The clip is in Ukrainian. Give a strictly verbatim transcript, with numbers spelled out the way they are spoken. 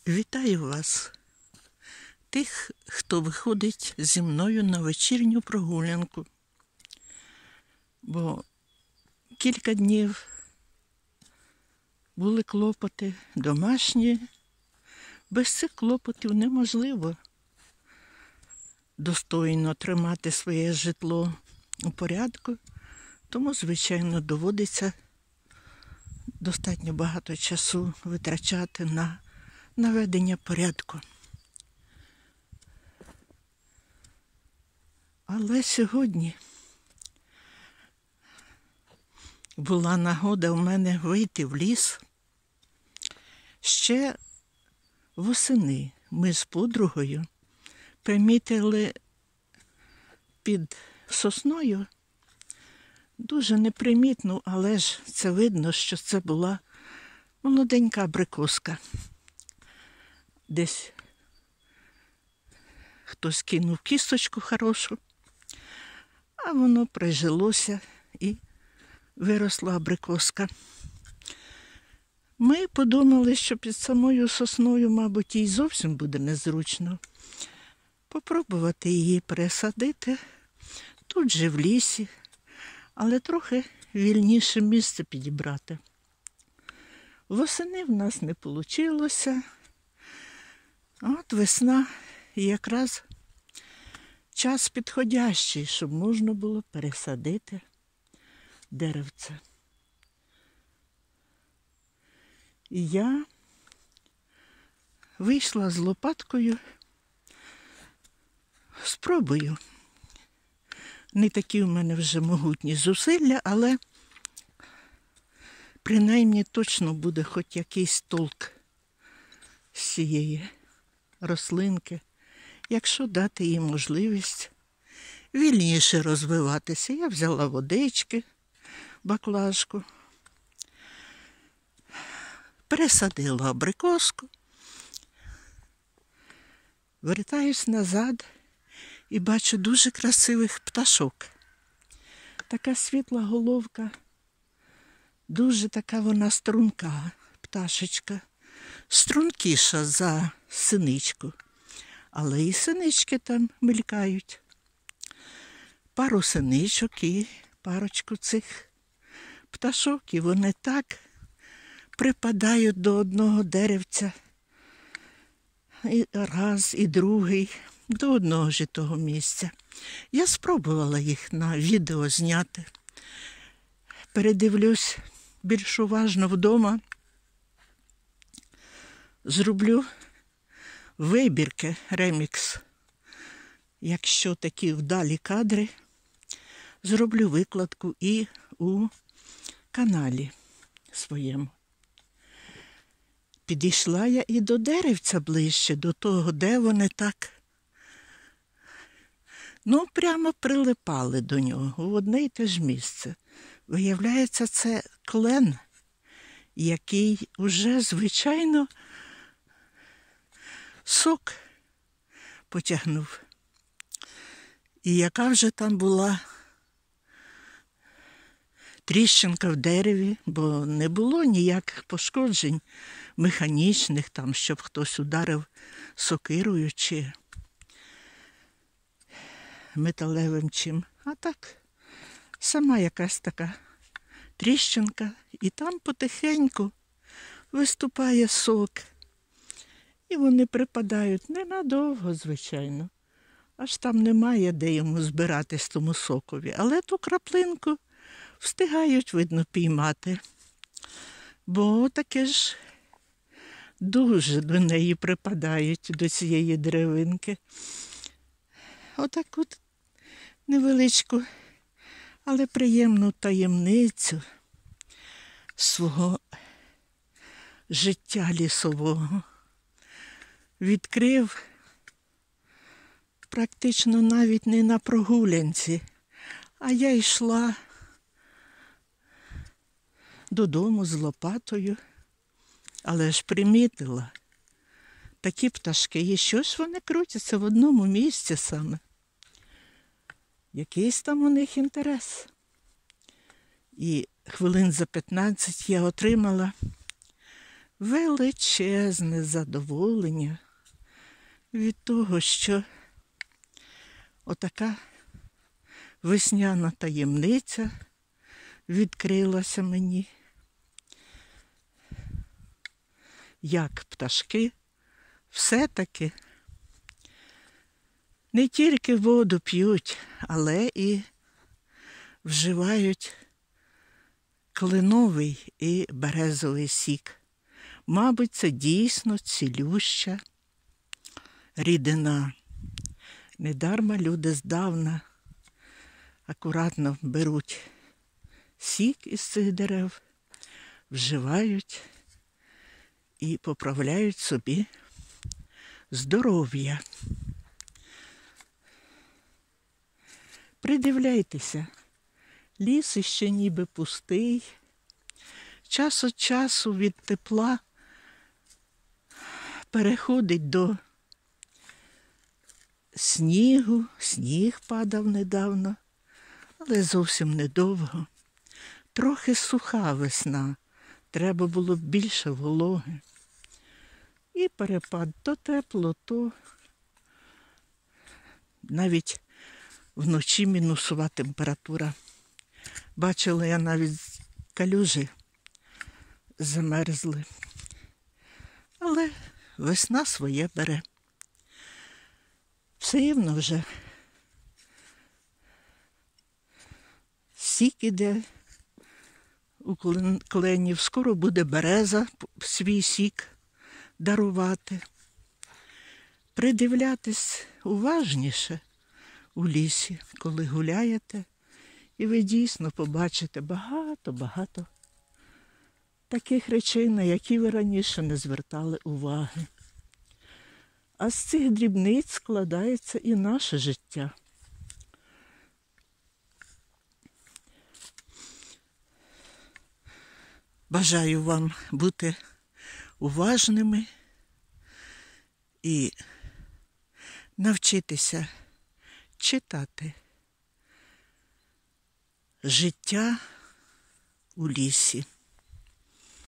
Вітаю вас, тих, хто виходить зі мною на вечірню прогулянку. Бо кілька днів були клопоти домашні. Без цих клопотів неможливо достойно тримати своє житло у порядку. Тому, звичайно, доводиться достатньо багато часу витрачати на наведення порядку. Але сьогодні була нагода у мене вийти в ліс. Ще восени ми з подругою примітили під сосною дуже непримітну, але ж це видно, що це була молоденька абрикоска. Десь хтось кинув кісточку хорошу, а воно прижилося і виросла абрикоска. Ми подумали, що під самою сосною, мабуть, їй зовсім буде незручно попробувати її пересадити тут же в лісі, але трохи вільніше місце підібрати. Восени в нас не вийшло. От весна і якраз час підходящий, щоб можна було пересадити деревце. І я вийшла з лопаткою, спробую. Не такі в мене вже могутні зусилля, але принаймні точно буде хоч якийсь толк з цієї рослинки, якщо дати їй можливість вільніше розвиватися. Я взяла водички, баклажку, пересадила абрикоску, вертаюсь назад і бачу дуже красивих пташок. Така світла головка, дуже така вона струнка пташечка, стрункіша за синичку, але і синички там мелькають. Пару синичок і парочку цих пташок, і вони так припадають до одного деревця, і раз, і другий, до одного ж того місця. Я спробувала їх на відео зняти. Передивлюсь більш уважно вдома. Зроблю вибірки, ремікс. Якщо такі вдалі кадри, зроблю викладку і у каналі своєму. Підійшла я і до деревця ближче, до того, де вони так, ну, прямо прилипали до нього, в одне й те ж місце. Виявляється, це клен, який уже, звичайно, сок потягнув. І яка вже там була тріщинка в дереві, бо не було ніяких пошкоджень механічних, там, щоб хтось ударив сокирою чи металевим чим. А так, сама якась така тріщинка, і там потихеньку виступає сок. І вони припадають ненадовго, звичайно. Аж там немає де йому збиратись тому сокові. Але ту краплинку встигають, видно, піймати. Бо таке ж дуже до неї припадають, до цієї деревинки. Отаку невеличку, але приємну таємницю свого життя лісового відкрив практично навіть не на прогулянці, а я йшла додому з лопатою, але ж примітила такі пташки, і щось вони крутяться в одному місці саме. Якийсь там у них інтерес. І хвилин за п'ятнадцять я отримала величезне задоволення від того, що отака весняна таємниця відкрилася мені, як пташки все-таки не тільки воду п'ють, але і вживають кленовий і березовий сік. Мабуть, це дійсно цілюща рідина. Недарма люди здавна акуратно беруть сік із цих дерев, вживають і поправляють собі здоров'я. Придивляйтеся, ліс іще ніби пустий. Час від часу від тепла переходить до снігу. Сніг падав недавно, але зовсім недовго. Трохи суха весна, треба було б більше вологи. І перепад то тепло, то навіть вночі мінусова температура. Бачила я навіть калюжі замерзли. Але весна своє бере. Все рівно вже сік іде у кленів, скоро буде береза свій сік дарувати. Придивлятись уважніше у лісі, коли гуляєте, і ви дійсно побачите багато-багато таких речей, на які ви раніше не звертали уваги. А з цих дрібниць складається і наше життя. Бажаю вам бути уважними і навчитися читати життя у лісі.